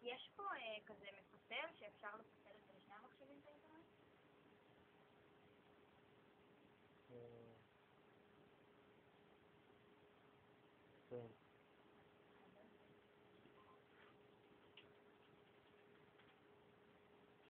יש פה כזה מפצל שאפשר לפצל את זה לשני המחשבים את האינטרנט? כן.